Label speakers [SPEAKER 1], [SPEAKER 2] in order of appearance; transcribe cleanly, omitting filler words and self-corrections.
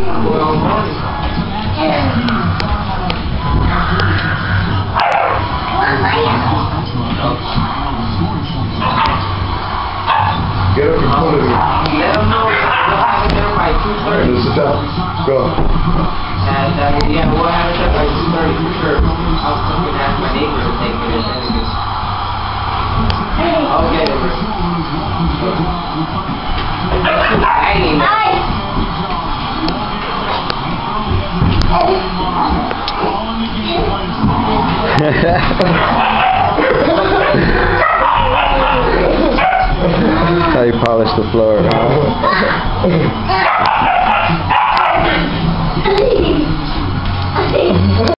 [SPEAKER 1] Get up and put it in.
[SPEAKER 2] Let them know we'll have it there by 2:30.
[SPEAKER 1] Sit down. Go.
[SPEAKER 2] And yeah, we'll have it there by 2:30 for sure. I'll fucking ask my neighbor to take me to I'll get it.
[SPEAKER 3] How you polish the floor.